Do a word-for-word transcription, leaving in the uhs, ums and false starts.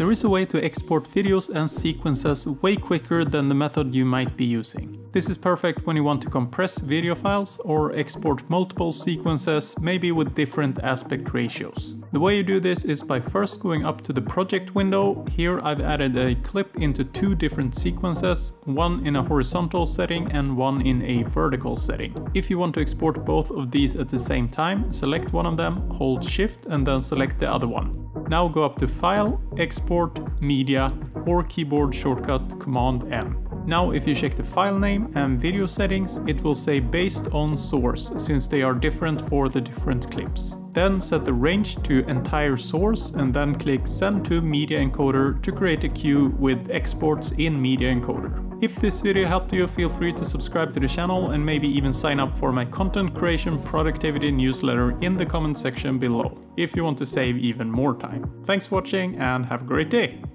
There is a way to export videos and sequences way quicker than the method you might be using. This is perfect when you want to compress video files or export multiple sequences, maybe with different aspect ratios. The way you do this is by first going up to the project window. Here I've added a clip into two different sequences, one in a horizontal setting and one in a vertical setting. If you want to export both of these at the same time, select one of them, hold Shift and then select the other one. Now go up to File, Export, Media, or keyboard shortcut Command M. Now if you check the file name and video settings, it will say based on source, since they are different for the different clips. Then set the range to entire source and then click Send to Media Encoder to create a queue with exports in Media Encoder. If this video helped you, feel free to subscribe to the channel and maybe even sign up for my content creation productivity newsletter in the comment section below, if you want to save even more time. Thanks for watching and have a great day!